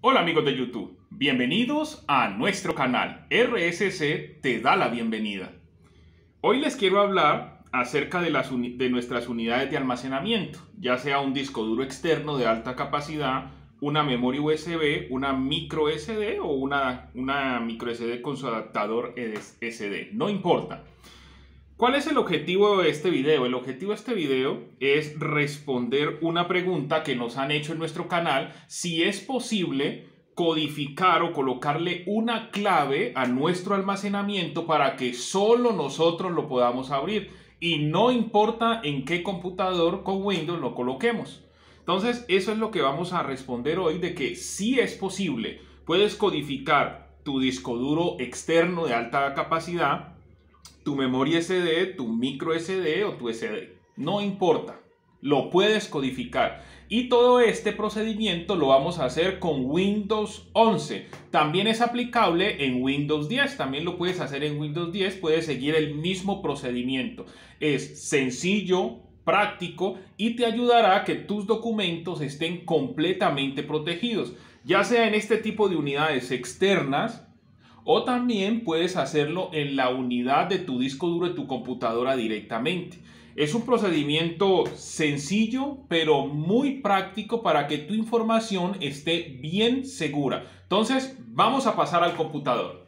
Hola amigos de YouTube, bienvenidos a nuestro canal. RSC te da la bienvenida. Hoy les quiero hablar acerca de nuestras unidades de almacenamiento, ya sea un disco duro externo de alta capacidad, una memoria USB, una micro SD o una micro SD con su adaptador SD, no importa. ¿Cuál es el objetivo de este video? El objetivo de este video es responder una pregunta que nos han hecho en nuestro canal, si es posible codificar o colocarle una clave a nuestro almacenamiento para que solo nosotros lo podamos abrir y no importa en qué computador con Windows lo coloquemos. Entonces, eso es lo que vamos a responder hoy, de que sí es posible. Puedes codificar tu disco duro externo de alta capacidad, tu memoria SD, tu micro SD o tu SD, no importa, lo puedes codificar. Y todo este procedimiento lo vamos a hacer con Windows 11. También es aplicable en Windows 10, también lo puedes hacer en Windows 10, puedes seguir el mismo procedimiento. Es sencillo, práctico y te ayudará a que tus documentos estén completamente protegidos, ya sea en este tipo de unidades externas, o también puedes hacerlo en la unidad de tu disco duro de tu computadora directamente. Es un procedimiento sencillo, pero muy práctico para que tu información esté bien segura. Entonces, vamos a pasar al computador.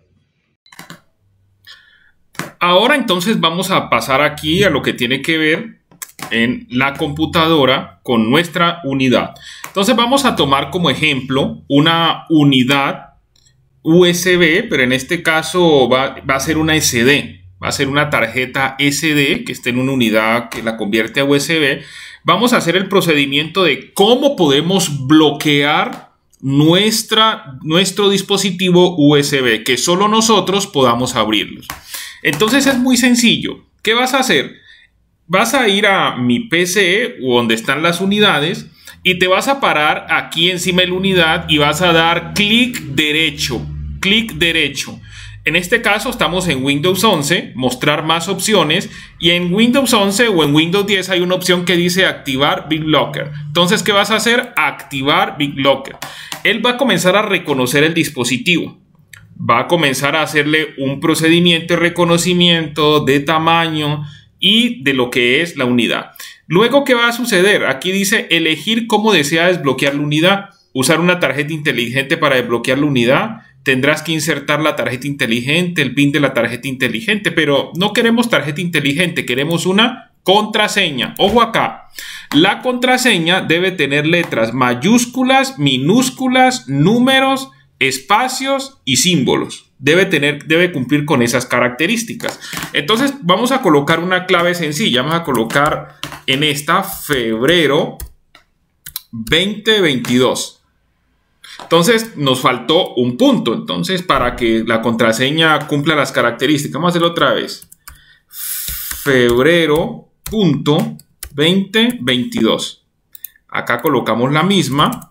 Ahora entonces vamos a pasar aquí a lo que tiene que ver en la computadora con nuestra unidad. Entonces vamos a tomar como ejemplo una unidad USB, pero en este caso va a ser una SD, va a ser una tarjeta SD que esté en una unidad que la convierte a USB. Vamos a hacer el procedimiento de cómo podemos bloquear nuestro dispositivo USB, que solo nosotros podamos abrirlos. Entonces es muy sencillo. ¿Qué vas a hacer? Vas a ir a mi PC o donde están las unidades y te vas a parar aquí encima de la unidad y vas a dar clic derecho. Clic derecho. En este caso estamos en Windows 11, mostrar más opciones, y en Windows 11 o en Windows 10 hay una opción que dice activar BitLocker. Entonces, ¿qué vas a hacer? Activar BitLocker. Él va a comenzar a reconocer el dispositivo. Va a comenzar a hacerle un procedimiento de reconocimiento de tamaño y de lo que es la unidad. Luego, ¿qué va a suceder? Aquí dice elegir cómo desea desbloquear la unidad. Usar una tarjeta inteligente para desbloquear la unidad. Tendrás que insertar la tarjeta inteligente, el PIN de la tarjeta inteligente, pero no queremos tarjeta inteligente, queremos una contraseña. Ojo acá, la contraseña debe tener letras mayúsculas, minúsculas, números, espacios y símbolos. Debe cumplir con esas características. Entonces vamos a colocar una clave sencilla. Vamos a colocar en esta febrero 2022. Entonces nos faltó un punto. Entonces, para que la contraseña cumpla las características, vamos a hacerlo otra vez. Febrero.2022. Acá colocamos la misma.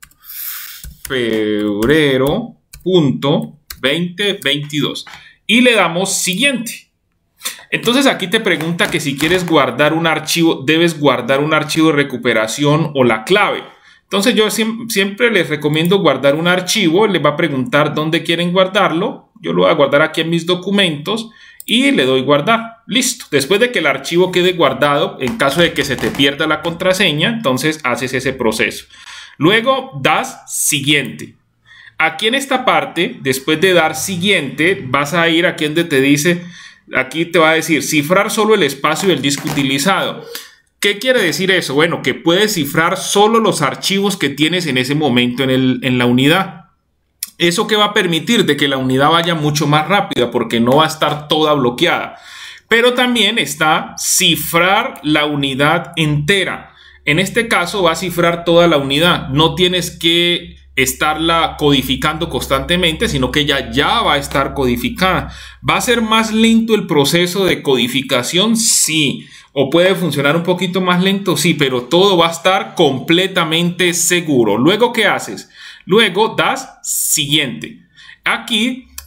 Febrero.2022. Y le damos siguiente. Entonces aquí te pregunta que si quieres guardar un archivo, debes guardar un archivo de recuperación o la clave. Entonces yo siempre les recomiendo guardar un archivo. Les va a preguntar dónde quieren guardarlo. Yo lo voy a guardar aquí en mis documentos y le doy guardar. Listo. Después de que el archivo quede guardado, en caso de que se te pierda la contraseña, entonces haces ese proceso. Luego das siguiente. Aquí en esta parte, después de dar siguiente, vas a ir aquí donde te dice, aquí te va a decir cifrar solo el espacio del disco utilizado. ¿Qué quiere decir eso? Bueno, que puedes cifrar solo los archivos que tienes en ese momento en la unidad. ¿Eso qué va a permitir? De que la unidad vaya mucho más rápida porque no va a estar toda bloqueada. Pero también está cifrar la unidad entera. En este caso va a cifrar toda la unidad. No tienes que estarla codificando constantemente, sino que ya va a estar codificada. ¿Va a ser más lento el proceso de codificación? Sí. ¿O puede funcionar un poquito más lento? Sí, pero todo va a estar completamente seguro. Luego, ¿qué haces? Luego das siguiente. Aquí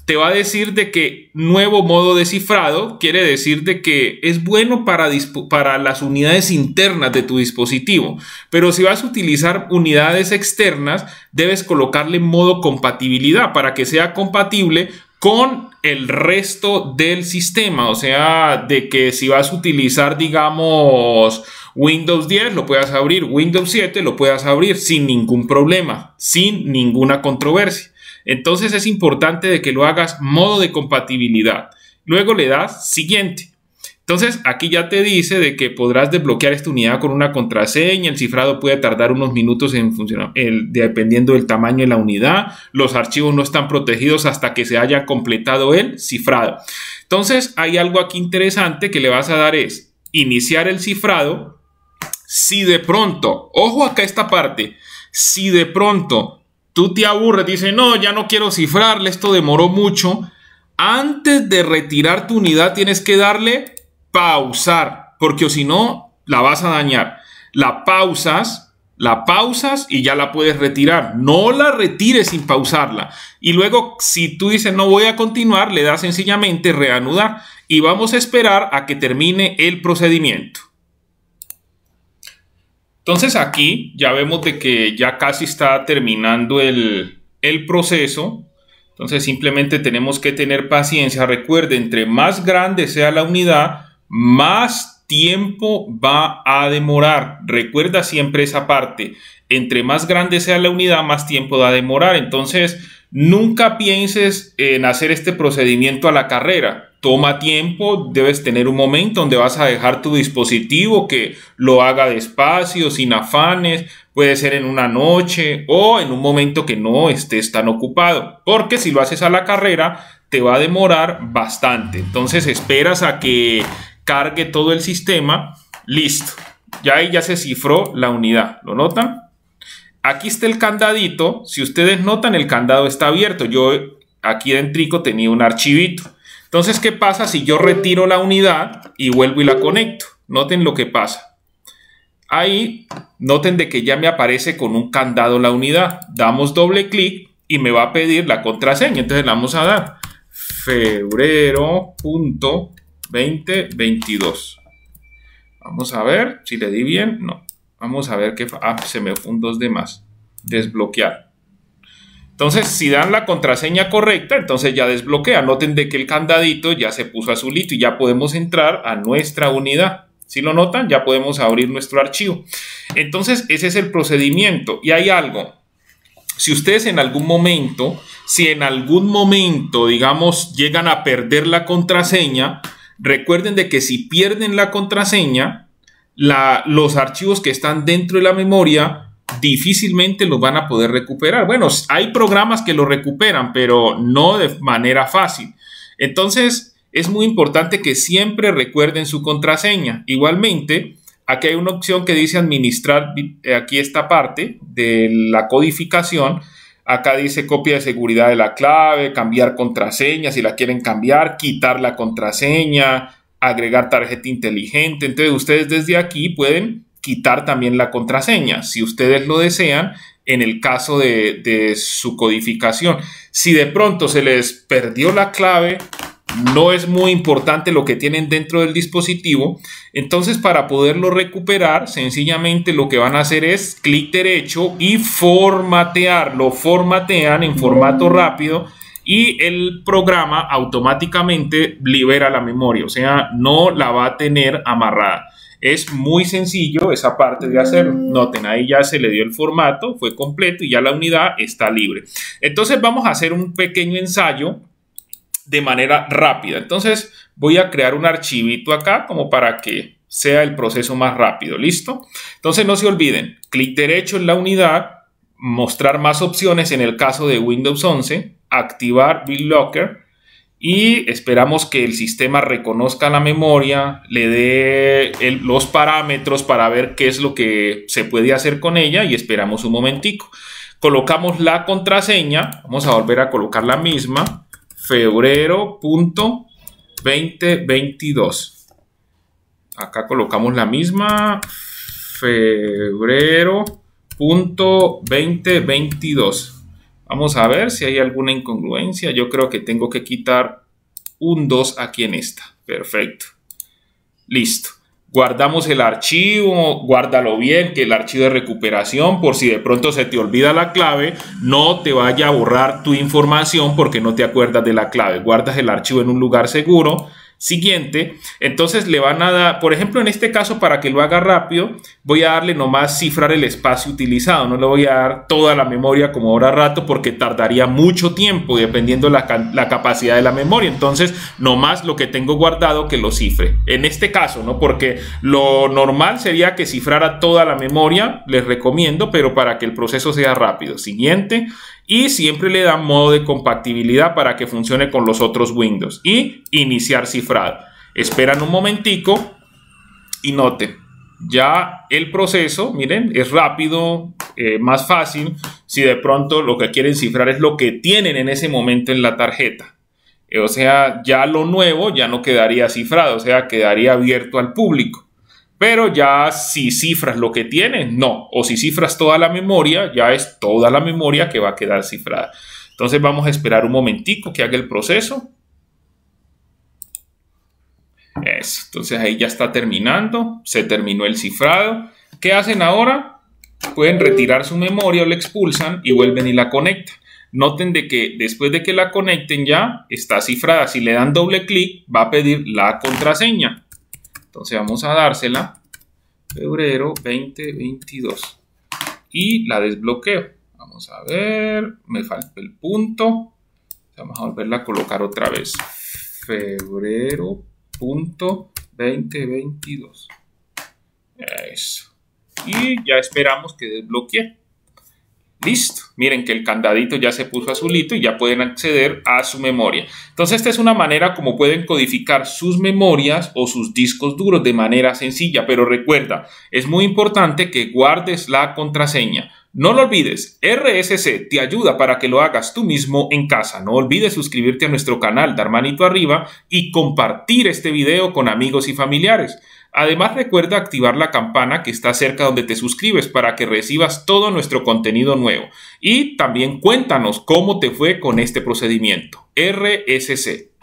te va a decir de que nuevo modo de cifrado quiere decir de que es bueno para las unidades internas de tu dispositivo, pero si vas a utilizar unidades externas, debes colocarle modo compatibilidad para que sea compatible con el resto del sistema. O sea, de que si vas a utilizar, digamos, Windows 10 lo puedas abrir, Windows 7 lo puedas abrir sin ningún problema, sin ninguna controversia. Entonces es importante de que lo hagas modo de compatibilidad. Luego le das siguiente. Entonces aquí ya te dice de que podrás desbloquear esta unidad con una contraseña. El cifrado puede tardar unos minutos en funcionar, dependiendo del tamaño de la unidad. Los archivos no están protegidos hasta que se haya completado el cifrado. Entonces hay algo aquí interesante que le vas a dar es iniciar el cifrado. Si de pronto, ojo acá esta parte, si de pronto tú te aburres, dices, no, ya no quiero cifrarle, esto demoró mucho. Antes de retirar tu unidad tienes que darle pausar, porque si no, la vas a dañar. La pausas y ya la puedes retirar. No la retires sin pausarla. Y luego, si tú dices, no voy a continuar, le das sencillamente reanudar. Y vamos a esperar a que termine el procedimiento. Entonces aquí ya vemos de que ya casi está terminando el proceso. Entonces simplemente tenemos que tener paciencia. Recuerde, entre más grande sea la unidad, más tiempo va a demorar. Recuerda siempre esa parte. Entre más grande sea la unidad, más tiempo va a demorar. Entonces nunca pienses en hacer este procedimiento a la carrera. Toma tiempo, debes tener un momento donde vas a dejar tu dispositivo que lo haga despacio, sin afanes. Puede ser en una noche o en un momento que no estés tan ocupado, porque si lo haces a la carrera te va a demorar bastante. Entonces esperas a que cargue todo el sistema. Listo, ya ahí ya se cifró la unidad. ¿Lo notan? Aquí está el candadito. Si ustedes notan, el candado está abierto. Yo aquí dentro tenía un archivito. Entonces, ¿qué pasa si yo retiro la unidad y vuelvo y la conecto? Noten lo que pasa. Ahí, noten de que ya me aparece con un candado la unidad. Damos doble clic y me va a pedir la contraseña. Entonces, le vamos a dar febrero.2022. Vamos a ver si le di bien. No. Vamos a ver qué... se me fue un 2 de más. Desbloquear. Entonces, si dan la contraseña correcta, entonces ya desbloquea. Noten de que el candadito ya se puso azulito y ya podemos entrar a nuestra unidad. Si lo notan, ya podemos abrir nuestro archivo. Entonces, ese es el procedimiento. Y hay algo. Si ustedes en algún momento, digamos, llegan a perder la contraseña, recuerden de que si pierden la contraseña, los archivos que están dentro de la memoria difícilmente los van a poder recuperar. Bueno, hay programas que lo recuperan, pero no de manera fácil. Entonces, es muy importante que siempre recuerden su contraseña. Igualmente, aquí hay una opción que dice administrar, aquí esta parte de la codificación. Acá dice copia de seguridad de la clave, cambiar contraseña, si la quieren cambiar, quitar la contraseña, agregar tarjeta inteligente. Entonces, ustedes desde aquí pueden quitar también la contraseña, si ustedes lo desean, en el caso de su codificación. Si de pronto se les perdió la clave, no es muy importante lo que tienen dentro del dispositivo. Entonces, para poderlo recuperar, sencillamente lo que van a hacer es clic derecho y formatear. Lo formatean en formato rápido y el programa automáticamente libera la memoria, o sea, no la va a tener amarrada. Es muy sencillo esa parte de hacerlo. Noten, ahí ya se le dio el formato, fue completo y ya la unidad está libre. Entonces vamos a hacer un pequeño ensayo de manera rápida. Entonces voy a crear un archivito acá como para que sea el proceso más rápido. ¿Listo? Entonces no se olviden, clic derecho en la unidad, mostrar más opciones en el caso de Windows 11, activar BitLocker. Y esperamos que el sistema reconozca la memoria, le dé los parámetros para ver qué es lo que se puede hacer con ella y esperamos un momentico. Colocamos la contraseña, vamos a volver a colocar la misma, febrero.2022. Acá colocamos la misma, febrero.2022. Vamos a ver si hay alguna incongruencia. Yo creo que tengo que quitar un 2 aquí en esta. Perfecto. Listo. Guardamos el archivo, guárdalo bien, que el archivo de recuperación, por si de pronto se te olvida la clave, no te vaya a borrar tu información porque no te acuerdas de la clave. Guardas el archivo en un lugar seguro. Siguiente, entonces le van a dar, por ejemplo, en este caso, para que lo haga rápido, voy a darle nomás cifrar el espacio utilizado. No le voy a dar toda la memoria como ahora rato porque tardaría mucho tiempo dependiendo la capacidad de la memoria. Entonces, nomás lo que tengo guardado que lo cifre. En este caso, ¿no? Porque lo normal sería que cifrara toda la memoria, les recomiendo, pero para que el proceso sea rápido. Siguiente. Y siempre le dan modo de compatibilidad para que funcione con los otros Windows. Y iniciar cifrado. Esperan un momentico y noten, ya el proceso, miren, es rápido, más fácil. Si de pronto lo que quieren cifrar es lo que tienen en ese momento en la tarjeta. O sea, ya lo nuevo ya no quedaría cifrado, o sea, quedaría abierto al público. Pero ya si cifras lo que tienes, no. O si cifras toda la memoria, ya es toda la memoria que va a quedar cifrada. Entonces vamos a esperar un momentico que haga el proceso. Eso. Entonces ahí ya está terminando. Se terminó el cifrado. ¿Qué hacen ahora? Pueden retirar su memoria o la expulsan y vuelven y la conectan. Noten de que después de que la conecten ya está cifrada. Si le dan doble clic va a pedir la contraseña. Entonces vamos a dársela, febrero 2022, y la desbloqueo. Vamos a ver, me falta el punto, vamos a volverla a colocar otra vez, febrero 2022, eso, y ya esperamos que desbloquee. Listo, miren que el candadito ya se puso azulito y ya pueden acceder a su memoria. Entonces esta es una manera como pueden codificar sus memorias o sus discos duros de manera sencilla, pero recuerda, es muy importante que guardes la contraseña. No lo olvides, RSC te ayuda para que lo hagas tú mismo en casa. No olvides suscribirte a nuestro canal, dar manito arriba y compartir este video con amigos y familiares. Además, recuerda activar la campana que está cerca donde te suscribes para que recibas todo nuestro contenido nuevo. Y también cuéntanos cómo te fue con este procedimiento. RSC.